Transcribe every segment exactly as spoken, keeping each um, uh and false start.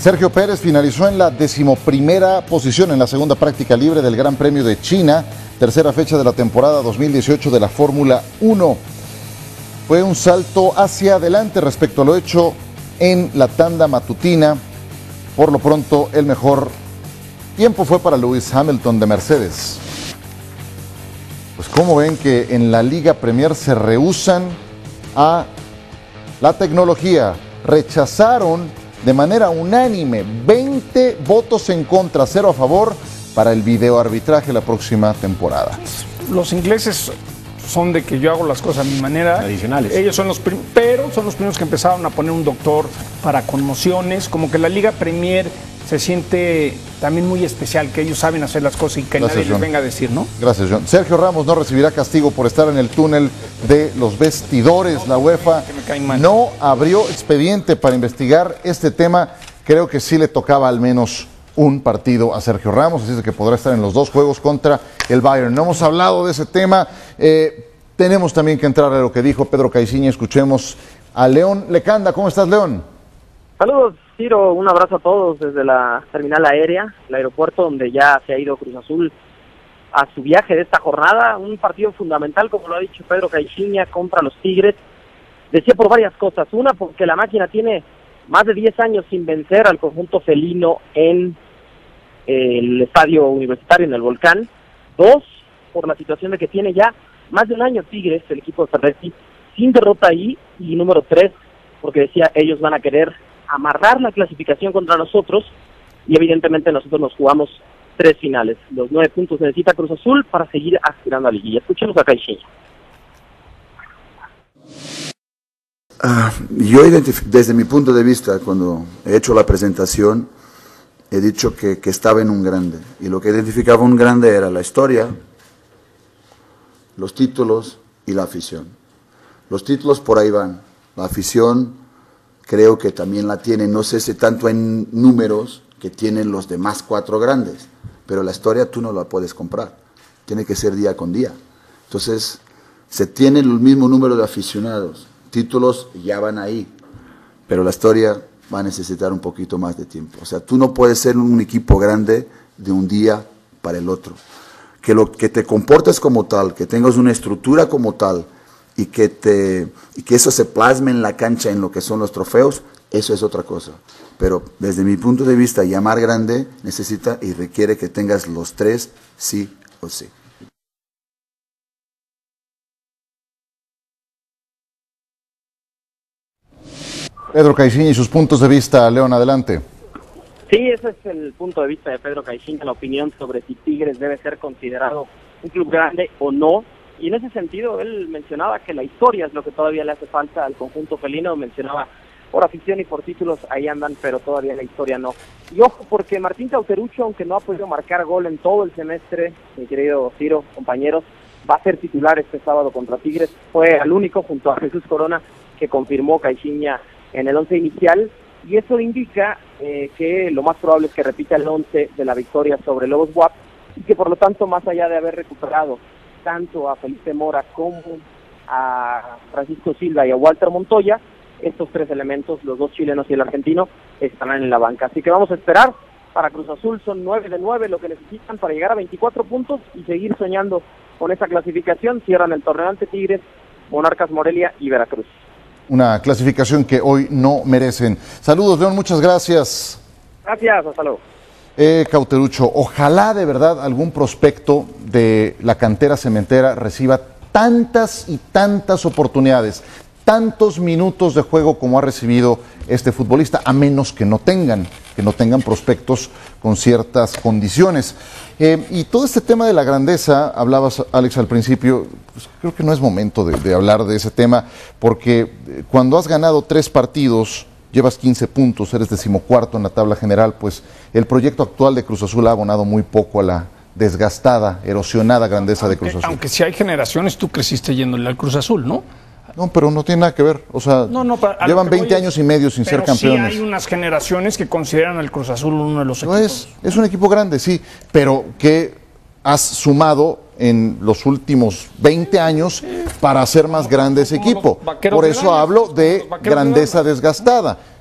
Sergio Pérez finalizó en la decimoprimera posición en la segunda práctica libre del Gran Premio de China, tercera fecha de la temporada dos mil dieciocho de la Fórmula uno. Fue un salto hacia adelante respecto a lo hecho en la tanda matutina. Por lo pronto, el mejor tiempo fue para Lewis Hamilton de Mercedes. Pues como ven que en la Liga Premier se rehúsan a la tecnología, rechazaron de manera unánime veinte votos en contra, cero a favor para el videoarbitraje la próxima temporada. Los ingleses son de que yo hago las cosas a mi manera. Tradicionales. Ellos son los primeros, pero son los primeros que empezaron a poner un doctor para conmociones, como que la Liga Premier se siente también muy especial, que ellos saben hacer las cosas y que Gracias, nadie John. les venga a decir, ¿no? Gracias, John. Sergio Ramos no recibirá castigo por estar en el túnel de los vestidores. La UEFA Que me cae mal. no abrió expediente para investigar este tema. Creo que sí le tocaba al menos un partido a Sergio Ramos, así es que podrá estar en los dos juegos contra el Bayern. No hemos hablado de ese tema. Eh, tenemos también que entrar a lo que dijo Pedro Caixinha. Escuchemos a León Lecanda. ¿Cómo estás, León? Saludos, Ciro, un abrazo a todos desde la terminal aérea, el aeropuerto donde ya se ha ido Cruz Azul a su viaje de esta jornada, un partido fundamental, como lo ha dicho Pedro Caixinha, contra los Tigres. Decía por varias cosas: una, porque la máquina tiene más de diez años sin vencer al conjunto felino en el estadio universitario, en el Volcán; dos, por la situación de que tiene ya más de un año Tigres, el equipo de Ferretti, sin derrota ahí; y número tres, porque decía, ellos van a querer amarrar la clasificación contra nosotros, y evidentemente nosotros nos jugamos tres finales. Los nueve puntos necesita Cruz Azul para seguir aspirando a liguilla. Escuchemos a Caixinha. Uh, yo desde mi punto de vista, cuando he hecho la presentación, he dicho que, que estaba en un grande, y lo que identificaba un grande era la historia, los títulos y la afición. Los títulos por ahí van, la afición creo que también la tiene, no sé si tanto en números que tienen los demás cuatro grandes, pero la historia tú no la puedes comprar, tiene que ser día con día. Entonces, se tiene el mismo número de aficionados, títulos ya van ahí, pero la historia va a necesitar un poquito más de tiempo. O sea, tú no puedes ser un equipo grande de un día para el otro. Que, lo, que te comportes como tal, que tengas una estructura como tal, y que, te, y que eso se plasme en la cancha en lo que son los trofeos, eso es otra cosa. Pero desde mi punto de vista, llamar grande necesita y requiere que tengas los tres sí o sí. Pedro Caixinha y sus puntos de vista. León, adelante. Sí, ese es el punto de vista de Pedro Caixinha, la opinión sobre si Tigres debe ser considerado un club grande o no. Y en ese sentido, él mencionaba que la historia es lo que todavía le hace falta al conjunto felino. Mencionaba por afición y por títulos, ahí andan, pero todavía la historia no. Y ojo, porque Martín Cauterucho, aunque no ha podido marcar gol en todo el semestre, mi querido Ciro, compañeros, va a ser titular este sábado contra Tigres. Fue el único, junto a Jesús Corona, que confirmó Caixinha en el once inicial. Y eso indica eh, que lo más probable es que repita el once de la victoria sobre Lobos W A P, y que por lo tanto, más allá de haber recuperado tanto a Felipe Mora como a Francisco Silva y a Walter Montoya, estos tres elementos, los dos chilenos y el argentino, estarán en la banca. Así que vamos a esperar. Para Cruz Azul son nueve de nueve lo que necesitan para llegar a veinticuatro puntos y seguir soñando con esa clasificación. Cierran el torneo ante Tigres, Monarcas Morelia y Veracruz. Una clasificación que hoy no merecen. Saludos, León, muchas gracias. Gracias, hasta luego. Eh, Cauterucho, ojalá de verdad algún prospecto de la cantera cementera reciba tantas y tantas oportunidades, tantos minutos de juego como ha recibido este futbolista, a menos que no tengan, que no tengan prospectos con ciertas condiciones. Eh, y todo este tema de la grandeza, hablabas, Alex, al principio, pues creo que no es momento de, de hablar de ese tema, porque cuando has ganado tres partidos, llevas quince puntos, eres decimocuarto en la tabla general, pues el proyecto actual de Cruz Azul ha abonado muy poco a la desgastada, erosionada grandeza aunque, de Cruz Azul. Aunque si hay generaciones, tú creciste yéndole al Cruz Azul, ¿no? No, pero no tiene nada que ver, o sea, no, no, llevan veinte años y medio sin ser campeones. Sí hay unas generaciones que consideran al Cruz Azul uno de los equipos. No es, es un equipo grande, sí, pero que has sumado en los últimos veinte años para hacer más grande ese equipo. Por eso hablo de grandeza desgastada.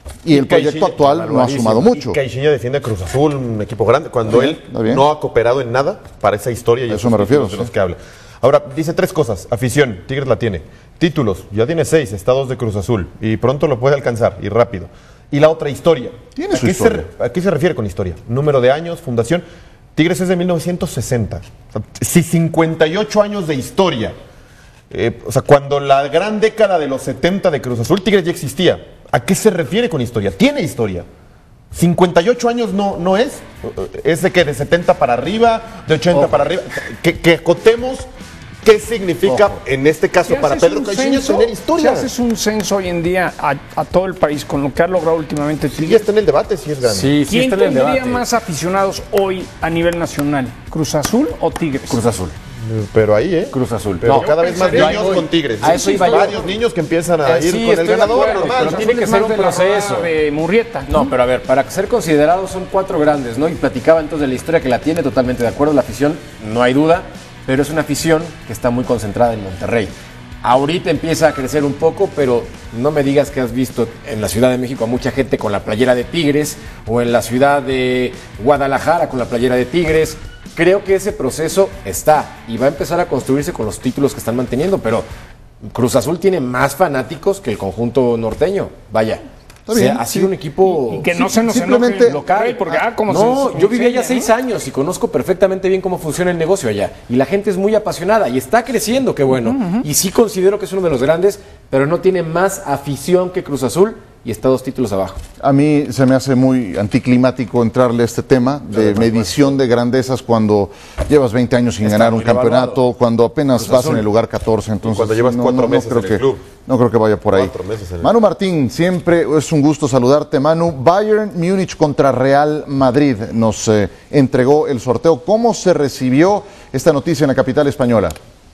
Y el proyecto actual no ha sumado mucho. Y Caixinha defiende a Cruz Azul, un equipo grande, cuando Bien, él no ha cooperado en nada para esa historia y a eso me refiero, de los sí. que habla. Ahora, dice tres cosas. Afición, Tigres la tiene. Títulos, ya tiene seis, estados de Cruz Azul. Y pronto lo puede alcanzar, y rápido. Y la otra, historia. Tiene ¿A su qué historia. Se, ¿A qué se refiere con historia? Número de años, fundación. Tigres es de mil novecientos sesenta. O sea, si cincuenta y ocho años de historia. Eh, o sea, cuando la gran década de los setenta de Cruz Azul, Tigres ya existía. ¿A qué se refiere con historia? Tiene historia. cincuenta y ocho años no, no es. Es de que de setenta para arriba, de ochenta Ojo. para arriba. Que, que acotemos qué significa, Ojo. en este caso, Si para haces Pedro un Caixinha censo- tener Si historia. haces un censo hoy en día a, a todo el país con lo que ha logrado últimamente Sí, Tigres, está en el debate, sí es grande. Sí, sí ¿quién está en el tendría debate. más aficionados hoy a nivel nacional? ¿Cruz Azul o Tigres? Cruz Azul. Pero ahí, ¿eh? Cruz Azul. Pero No, cada vez más pensaría- niños Yo voy- con Tigres. a eso iba yo. Varios niños que empiezan a Eh, ir sí, con el estoy de ganador acuerdo, normal. pero Cruz tiene Azul que es ser más un de la proceso. rama de Murrieta. No, pero a ver, para ser considerados son cuatro grandes, ¿no? Y platicaba entonces de la historia que la tiene, totalmente de acuerdo, la afición, no hay duda, pero es una afición que está muy concentrada en Monterrey. Ahorita empieza a crecer un poco, pero no me digas que has visto en la Ciudad de México a mucha gente con la playera de Tigres o en la ciudad de Guadalajara con la playera de Tigres. Creo que ese proceso está y va a empezar a construirse con los títulos que están manteniendo, pero Cruz Azul tiene más fanáticos que el conjunto norteño. Vaya, Está o sea, bien, ha sí. sido un equipo Y que no se nos simplemente enoje el local, porque ah, como no, se- yo viví allá enseña, seis ¿no? años y conozco perfectamente bien cómo funciona el negocio allá. Y la gente es muy apasionada y está creciendo, qué bueno. Y sí considero que es uno de los grandes, pero no tiene más afición que Cruz Azul y está dos títulos abajo. A mí se me hace muy anticlimático entrarle a este tema de medición de grandezas cuando llevas veinte años sin Está ganar un muy campeonato, devaluado. cuando apenas Cruz vas Azul. en el lugar catorce. Entonces, cuando llevas no, cuatro no, no meses creo en el que, club. No creo que vaya por ahí. Cuatro meses en el Manu Martín, siempre es un gusto saludarte, Manu. Bayern Múnich contra Real Madrid nos eh, entregó el sorteo. ¿Cómo se recibió esta noticia en la capital española?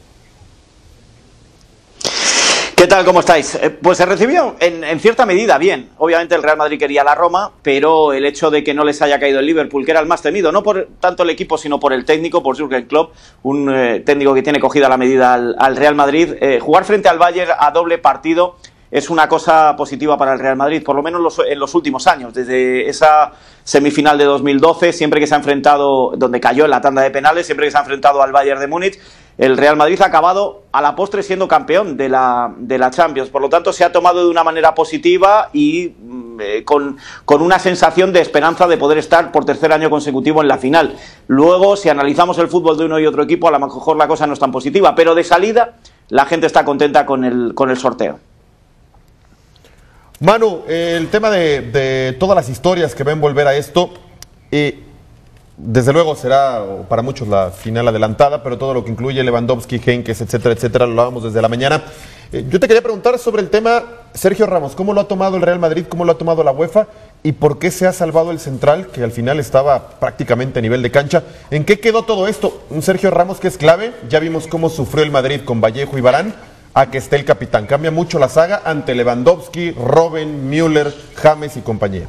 ¿Qué tal? ¿Cómo estáis? Eh, pues se recibió en, en cierta medida bien. Obviamente el Real Madrid quería la Roma, pero el hecho de que no les haya caído el Liverpool, que era el más temido, no por tanto el equipo, sino por el técnico, por Jürgen Klopp, un eh, técnico que tiene cogida la medida al, al Real Madrid, eh, jugar frente al Bayern a doble partido es una cosa positiva para el Real Madrid, por lo menos los, en los últimos años, desde esa semifinal de dos mil doce, siempre que se ha enfrentado, donde cayó en la tanda de penales, siempre que se ha enfrentado al Bayern de Múnich, el Real Madrid ha acabado a la postre siendo campeón de la, de la Champions, por lo tanto se ha tomado de una manera positiva y eh, con, con una sensación de esperanza de poder estar por tercer año consecutivo en la final. Luego, si analizamos el fútbol de uno y otro equipo, a lo mejor la cosa no es tan positiva, pero de salida la gente está contenta con el, con el sorteo. Manu, eh, el tema de, de todas las historias que va a envolver a esto, eh, desde luego será para muchos la final adelantada, pero todo lo que incluye Lewandowski, Henkes, etcétera, etcétera, lo hablábamos desde la mañana. Eh, yo te quería preguntar sobre el tema, Sergio Ramos, ¿cómo lo ha tomado el Real Madrid, cómo lo ha tomado la UEFA y por qué se ha salvado el central, que al final estaba prácticamente a nivel de cancha? ¿En qué quedó todo esto? Un Sergio Ramos que es clave, ya vimos cómo sufrió el Madrid con Vallejo y Varane, a que esté el capitán. Cambia mucho la saga ante Lewandowski, Robben, Müller, James y compañía.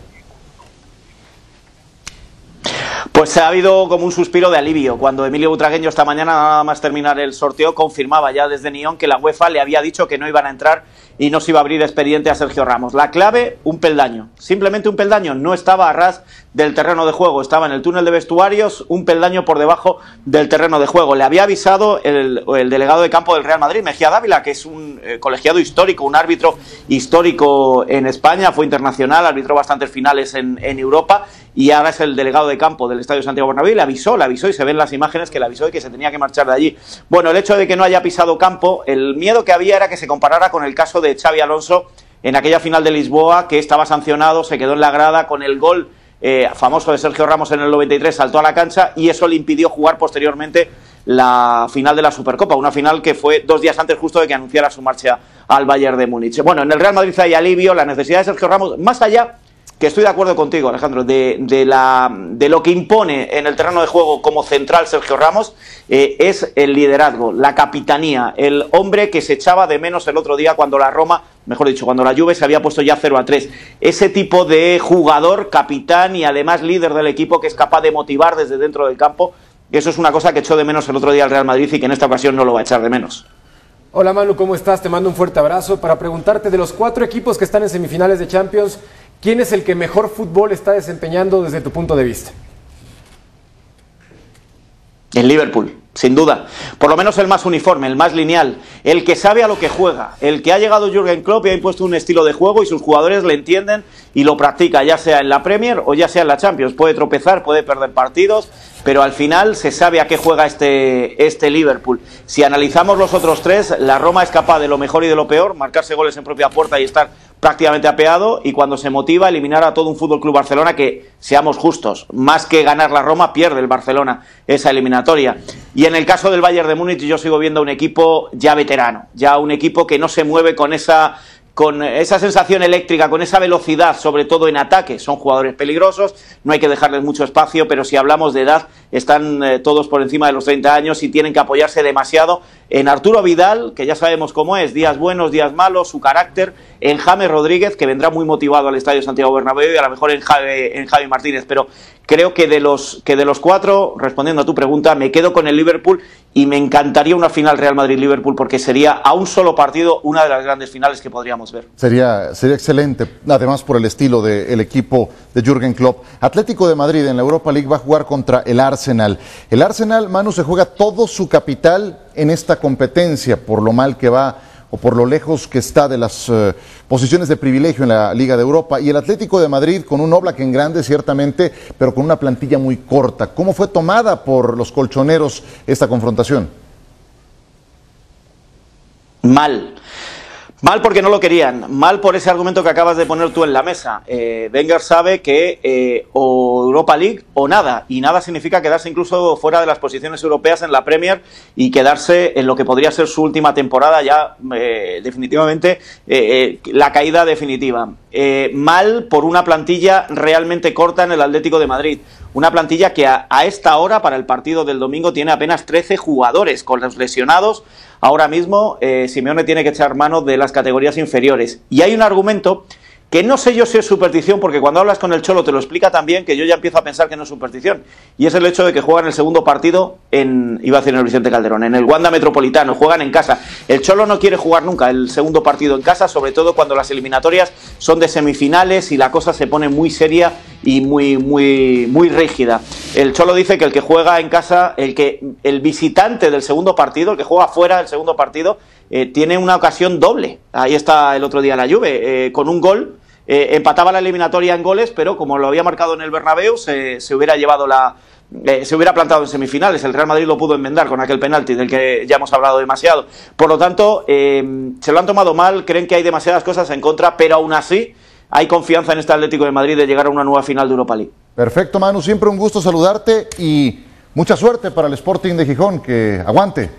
Pues ha habido como un suspiro de alivio cuando Emilio Butragueño esta mañana, nada más terminar el sorteo, confirmaba ya desde Nyon que la UEFA le había dicho que no iban a entrar y no se iba a abrir expediente a Sergio Ramos. La clave, un peldaño, simplemente un peldaño, no estaba a ras del terreno de juego, estaba en el túnel de vestuarios, un peldaño por debajo del terreno de juego. Le había avisado el, el delegado de campo del Real Madrid, Mejía Dávila, que es un eh, colegiado histórico, un árbitro histórico en España, fue internacional, arbitró bastantes finales en, en Europa y ahora es el delegado de campo del Estadio Santiago Bernabéu, y le avisó, le avisó y se ven las imágenes que le avisó de que se tenía que marchar de allí. Bueno, el hecho de que no haya pisado campo, el miedo que había era que se comparara con el caso de Xavi Alonso en aquella final de Lisboa, que estaba sancionado, se quedó en la grada con el gol eh, famoso de Sergio Ramos en el noventa y tres, saltó a la cancha y eso le impidió jugar posteriormente la final de la Supercopa, una final que fue dos días antes justo de que anunciara su marcha al Bayern de Múnich. Bueno, en el Real Madrid hay alivio, la necesidad de Sergio Ramos, más allá, que estoy de acuerdo contigo, Alejandro, de, de, la, de lo que impone en el terreno de juego como central Sergio Ramos, eh, es el liderazgo, la capitanía, el hombre que se echaba de menos el otro día cuando la Roma, mejor dicho, cuando la Juve se había puesto ya cero a tres. Ese tipo de jugador, capitán y además líder del equipo que es capaz de motivar desde dentro del campo, eso es una cosa que echó de menos el otro día el Real Madrid y que en esta ocasión no lo va a echar de menos. Hola Manu, ¿cómo estás? Te mando un fuerte abrazo para preguntarte de los cuatro equipos que están en semifinales de Champions, ¿quién es el que mejor fútbol está desempeñando desde tu punto de vista? El Liverpool, sin duda. Por lo menos el más uniforme, el más lineal, el que sabe a lo que juega, el que ha llegado Jürgen Klopp y ha impuesto un estilo de juego y sus jugadores le entienden y lo practica, ya sea en la Premier o ya sea en la Champions. Puede tropezar, puede perder partidos, pero al final se sabe a qué juega este, este Liverpool. Si analizamos los otros tres, la Roma es capaz de lo mejor y de lo peor, marcarse goles en propia puerta y estar prácticamente apeado, y cuando se motiva eliminar a todo un Fútbol Club Barcelona que, seamos justos, más que ganar la Roma, pierde el Barcelona esa eliminatoria. Y en el caso del Bayern de Múnich yo sigo viendo un equipo ya veterano, ya un equipo que no se mueve con esa con esa sensación eléctrica, con esa velocidad, sobre todo en ataque. Son jugadores peligrosos, no hay que dejarles mucho espacio, pero si hablamos de edad, están eh, todos por encima de los treinta años y tienen que apoyarse demasiado en Arturo Vidal, que ya sabemos cómo es, días buenos, días malos, su carácter, en James Rodríguez, que vendrá muy motivado al Estadio Santiago Bernabéu, y a lo mejor en Javi, en Javi Martínez, pero creo que de los que de los cuatro, respondiendo a tu pregunta, me quedo con el Liverpool y me encantaría una final Real Madrid-Liverpool porque sería a un solo partido una de las grandes finales que podríamos ver. Sería, sería excelente, además por el estilo del equipo de Jürgen Klopp. Atlético de Madrid en la Europa League va a jugar contra el Arsenal. El Arsenal, Manu, se juega todo su capital en esta competencia por lo mal que va o por lo lejos que está de las uh, posiciones de privilegio en la Liga de Europa. Y el Atlético de Madrid con un Oblak en grande, ciertamente, pero con una plantilla muy corta. ¿Cómo fue tomada por los colchoneros esta confrontación? Mal. Mal porque no lo querían, mal por ese argumento que acabas de poner tú en la mesa. Eh, Wenger sabe que eh, o Europa League o nada, y nada significa quedarse incluso fuera de las posiciones europeas en la Premier y quedarse en lo que podría ser su última temporada ya eh, definitivamente eh, eh, la caída definitiva. Eh, mal por una plantilla realmente corta en el Atlético de Madrid. Una plantilla que a, a esta hora, para el partido del domingo, tiene apenas trece jugadores. Con los lesionados, ahora mismo eh, Simeone tiene que echar mano de las categorías inferiores. Y hay un argumento que no sé yo si es superstición, porque cuando hablas con el Cholo te lo explica también, que yo ya empiezo a pensar que no es superstición. Y es el hecho de que juegan el segundo partido en, iba a decir en el Vicente Calderón, en el Wanda Metropolitano, juegan en casa. El Cholo no quiere jugar nunca el segundo partido en casa, sobre todo cuando las eliminatorias son de semifinales y la cosa se pone muy seria y muy, muy, muy rígida. El Cholo dice que el que juega en casa, el que el visitante del segundo partido, el que juega fuera del segundo partido, eh, tiene una ocasión doble. Ahí está el otro día la Juve, eh, con un gol. Eh, empataba la eliminatoria en goles, pero como lo había marcado en el Bernabéu, se, se hubiera llevado la, eh, se hubiera plantado en semifinales. El Real Madrid lo pudo enmendar con aquel penalti del que ya hemos hablado demasiado. Por lo tanto, eh, se lo han tomado mal, creen que hay demasiadas cosas en contra, pero aún así hay confianza en este Atlético de Madrid de llegar a una nueva final de Europa League. Perfecto, Manu, siempre un gusto saludarte y mucha suerte para el Sporting de Gijón, que aguante.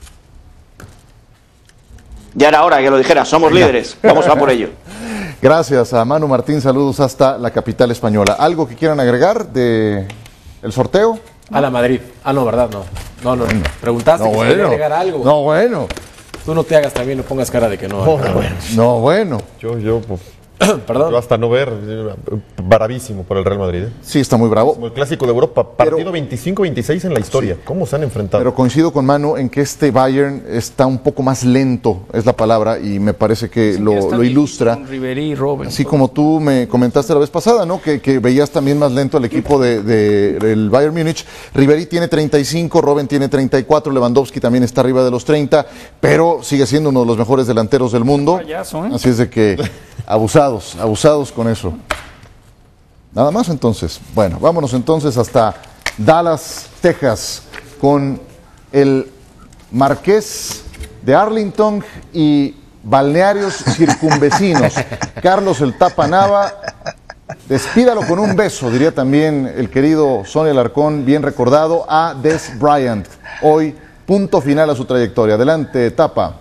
Ya era hora que lo dijera, somos líderes, vamos a por ello. Gracias a Manu Martín, saludos hasta la capital española. ¿Algo que quieran agregar de el sorteo? A la Madrid. Ah, no, ¿verdad? No. No, no. Preguntaste no, que bueno. si quería agregar algo. No, bueno. Tú no te hagas también, no pongas cara de que no. No, bueno. No, bueno. Yo, yo, pues, Perdón. yo hasta no ver, bravísimo por el Real Madrid. ¿eh? Sí, está muy bravo. Como el clásico de Europa, partido veinticinco veintiséis en la historia. Sí. ¿Cómo se han enfrentado? Pero coincido con Manu en que este Bayern está un poco más lento, es la palabra, y me parece que sí, lo, lo ilustra. Ribery, Robben, Así como tú me comentaste la vez pasada, ¿no? Que, que veías también más lento al equipo de, de, del Bayern Múnich. Ribery tiene treinta y cinco, Robben tiene treinta y cuatro, Lewandowski también está arriba de los treinta, pero sigue siendo uno de los mejores delanteros del mundo. Payaso, ¿eh? Así es de que abusados, abusados con eso. Nada más entonces. Bueno, vámonos entonces hasta Dallas, Texas, con el Marqués de Arlington y balnearios circunvecinos. Carlos el Tapa Nava, despídalo con un beso, diría también el querido Sonny Alarcón, bien recordado, a Des Bryant. Hoy, punto final a su trayectoria. Adelante, Tapa.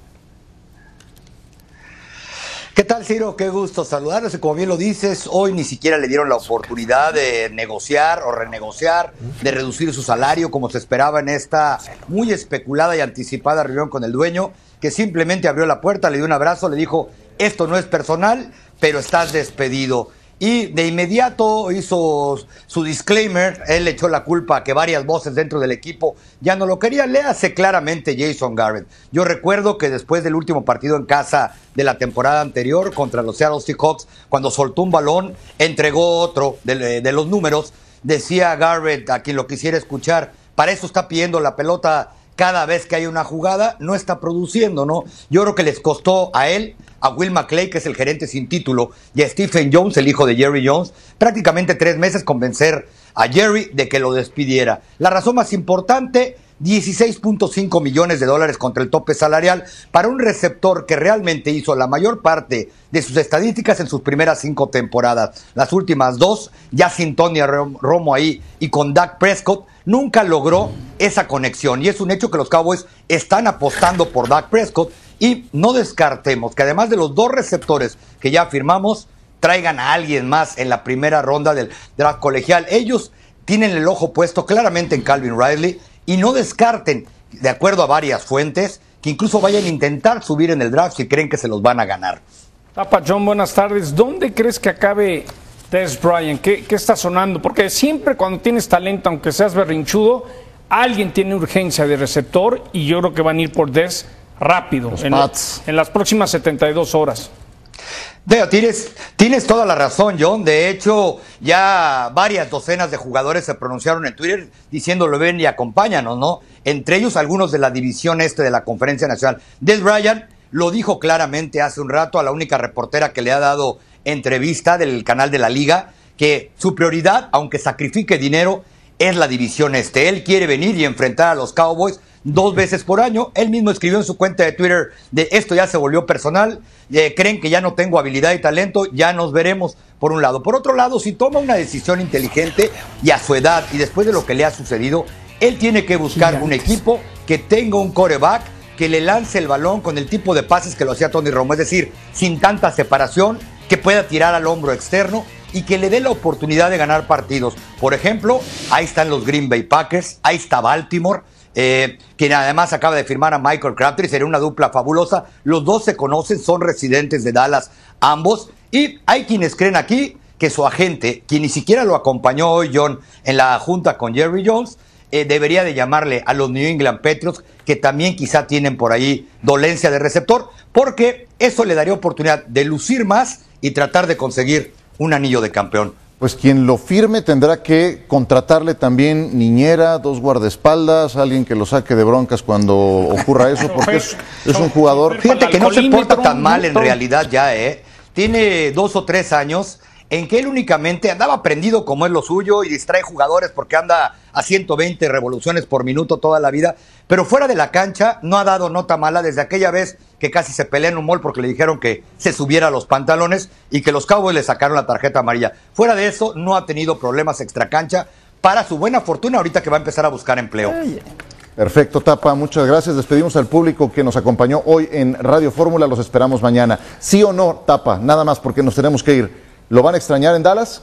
¿Qué tal, Ciro? Qué gusto saludarlos. Y como bien lo dices, hoy ni siquiera le dieron la oportunidad de negociar o renegociar, de reducir su salario como se esperaba en esta muy especulada y anticipada reunión con el dueño, que simplemente abrió la puerta, le dio un abrazo, le dijo, esto no es personal, pero estás despedido. y de inmediato hizo su disclaimer. Él le echó la culpa a que varias voces dentro del equipo ya no lo querían. Le hace claramente Jason Garrett. Yo recuerdo que después del último partido en casa de la temporada anterior contra los Seattle Seahawks, cuando soltó un balón, entregó otro de, de los números, decía Garrett, a quien lo quisiera escuchar, para eso está pidiendo la pelota cada vez que hay una jugada, no está produciendo, ¿no? Yo creo que les costó a él, a Will McClay, que es el gerente sin título, y a Stephen Jones, el hijo de Jerry Jones, prácticamente tres meses convencer a Jerry de que lo despidiera. La razón más importante, dieciséis punto cinco millones de dólares contra el tope salarial para un receptor que realmente hizo la mayor parte de sus estadísticas en sus primeras cinco temporadas. Las últimas dos, ya sin Tony Romo ahí y con Dak Prescott, nunca logró esa conexión. Y es un hecho que los Cowboys están apostando por Dak Prescott. Y no descartemos que además de los dos receptores que ya firmamos, traigan a alguien más en la primera ronda del draft colegial. Ellos tienen el ojo puesto claramente en Calvin Ridley y no descarten, de acuerdo a varias fuentes, que incluso vayan a intentar subir en el draft si creen que se los van a ganar. Tapa, John, buenas tardes. ¿Dónde crees que acabe Dez Bryant? ¿Qué, ¿Qué está sonando? Porque siempre cuando tienes talento, aunque seas berrinchudo, alguien tiene urgencia de receptor y yo creo que van a ir por Dez rápido, en, en las próximas setenta y dos horas. Deo, tienes, tienes toda la razón, John. De hecho, ya varias docenas de jugadores se pronunciaron en Twitter diciéndolo, ven y acompáñanos, ¿no? Entre ellos algunos de la división este de la Conferencia Nacional. Dez Bryant lo dijo claramente hace un rato a la única reportera que le ha dado entrevista del canal de la Liga, que su prioridad, aunque sacrifique dinero, es la división este. Él quiere venir y enfrentar a los Cowboys dos veces por año. Él mismo escribió en su cuenta de Twitter de esto ya se volvió personal, eh, creen que ya no tengo habilidad y talento, ya nos veremos, por un lado. Por otro lado, si toma una decisión inteligente y a su edad y después de lo que le ha sucedido, él tiene que buscar Gigantes. un equipo que tenga un quarterback que le lance el balón con el tipo de pases que lo hacía Tony Romo, es decir, sin tanta separación, que pueda tirar al hombro externo y que le dé la oportunidad de ganar partidos. Por ejemplo, ahí están los Green Bay Packers, ahí está Baltimore, Eh, quien además acaba de firmar a Michael Crabtree, sería una dupla fabulosa. Los dos se conocen, son residentes de Dallas ambos, y hay quienes creen aquí que su agente, quien ni siquiera lo acompañó hoy, John, en la junta con Jerry Jones, eh, debería de llamarle a los New England Patriots, que también quizá tienen por ahí dolencia de receptor, porque eso le daría oportunidad de lucir más y tratar de conseguir un anillo de campeón. Pues quien lo firme tendrá que contratarle también niñera, dos guardaespaldas, alguien que lo saque de broncas cuando ocurra eso, porque es, es un jugador... Fíjate que no se porta tan mal en realidad ya, ¿eh? Tiene dos o tres años en que él únicamente andaba prendido como es lo suyo y distrae jugadores porque anda a ciento veinte revoluciones por minuto toda la vida, pero fuera de la cancha no ha dado nota mala desde aquella vez que casi se pelea en un mall porque le dijeron que se subiera a los pantalones y que los Cowboys le sacaron la tarjeta amarilla. Fuera de eso, no ha tenido problemas extracancha, para su buena fortuna ahorita que va a empezar a buscar empleo. Perfecto, Tapa, muchas gracias. Despedimos al público que nos acompañó hoy en Radio Fórmula, los esperamos mañana. ¿Sí o no, Tapa? Nada más porque nos tenemos que ir. ¿Lo van a extrañar en Dallas?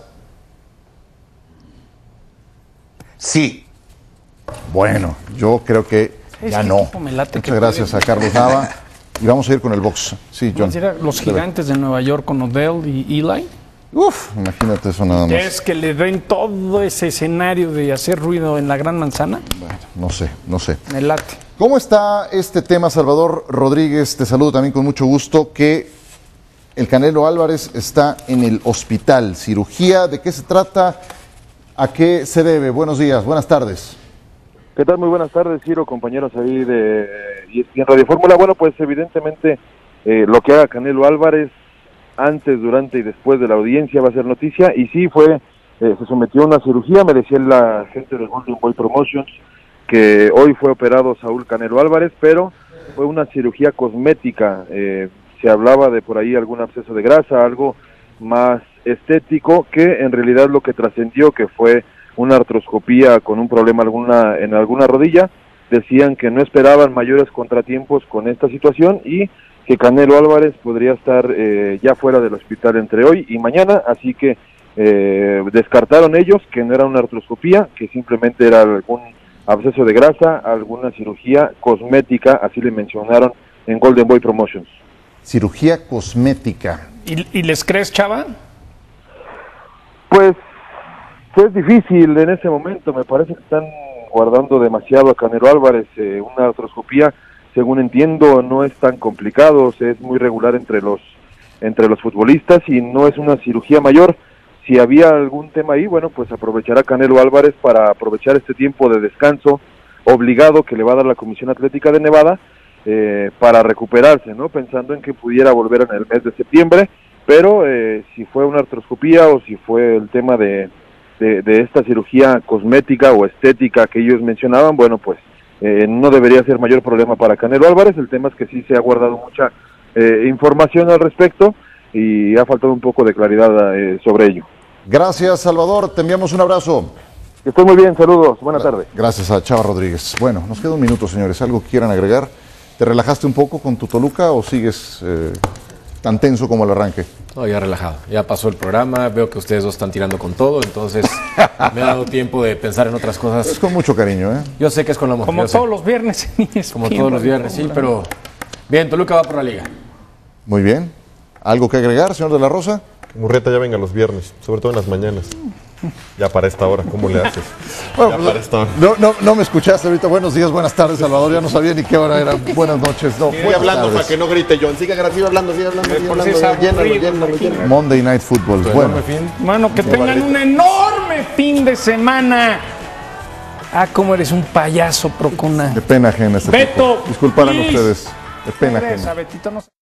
Sí. Bueno, yo creo que ya no. Muchas gracias a Carlos Nava. Y vamos a ir con el box. Sí, John. Los Gigantes de Nueva York con Odell y Eli. Uf, imagínate eso nada más. ¿Es que le den todo ese escenario de hacer ruido en la Gran Manzana? Bueno, no sé, no sé. Me late. ¿Cómo está este tema, Salvador Rodríguez? Te saludo también con mucho gusto. Que el Canelo Álvarez está en el hospital. ¿Cirugía? ¿De qué se trata? ¿A qué se debe? Buenos días, buenas tardes. ¿Qué tal? Muy buenas tardes, Ciro, compañeros ahí de E S P N Radio Fórmula. Bueno, pues evidentemente eh, lo que haga Canelo Álvarez antes, durante y después de la audiencia va a ser noticia. Y sí, fue eh, se sometió a una cirugía, me decía la gente de Golden Boy Promotions que hoy fue operado Saúl Canelo Álvarez, pero fue una cirugía cosmética. Eh, se hablaba de por ahí algún absceso de grasa, algo más estético, que en realidad lo que trascendió que fue una artroscopía con un problema alguna en alguna rodilla. Decían que no esperaban mayores contratiempos con esta situación y que Canelo Álvarez podría estar eh, ya fuera del hospital entre hoy y mañana, así que eh, descartaron ellos que no era una artroscopía, que simplemente era algún absceso de grasa, alguna cirugía cosmética, así le mencionaron en Golden Boy Promotions. Cirugía cosmética. ¿Y, y les crees, Chava? es difícil en ese momento, me parece que están guardando demasiado a Canelo Álvarez. Eh, una artroscopía, según entiendo, no es tan complicado, es muy regular entre los entre los futbolistas y no es una cirugía mayor. Si había algún tema ahí, bueno, pues aprovechará Canelo Álvarez para aprovechar este tiempo de descanso obligado que le va a dar la Comisión Atlética de Nevada eh, para recuperarse, ¿no? Pensando en que pudiera volver en el mes de septiembre, pero eh, si fue una artroscopía o si fue el tema de, de, de esta cirugía cosmética o estética que ellos mencionaban, bueno, pues eh, no debería ser mayor problema para Canelo Álvarez. El tema es que sí se ha guardado mucha eh, información al respecto y ha faltado un poco de claridad eh, sobre ello. Gracias, Salvador, te enviamos un abrazo. Que estés muy bien, saludos, buena tarde. Gracias a Chava Rodríguez. Bueno, nos queda un minuto, señores, ¿algo que quieran agregar? ¿Te relajaste un poco con tu Toluca o sigues eh, tan tenso como el arranque? No, ya relajado, ya pasó el programa, veo que ustedes dos están tirando con todo, entonces me ha dado tiempo de pensar en otras cosas. Es con mucho cariño, ¿eh? Yo sé que es con amor. Como todos sé. los viernes. Como todos los viernes, sí, pero bien, Toluca va por la liga. Muy bien. ¿Algo que agregar, señor de la Rosa? Murrieta ya venga los viernes, sobre todo en las mañanas. Ya para esta hora, ¿cómo le haces? Bueno, ya para esta hora. No, no, no me escuchaste ahorita. Buenos días, buenas tardes, Salvador. Ya no sabía ni qué hora era. Buenas noches. No, Sigue hablando para que no grite John. Siga, siga hablando, sigue hablando, sigue hablando. Llénalo, llénalo, llénalo. Monday Night Football. Bueno, Mano, que tengan un enorme fin de semana. Ah, cómo eres un payaso, Procuna. de pena ajena este Beto, tipo. Disculparán please. ustedes. De pena Regresa, ajena. Betito, no sé.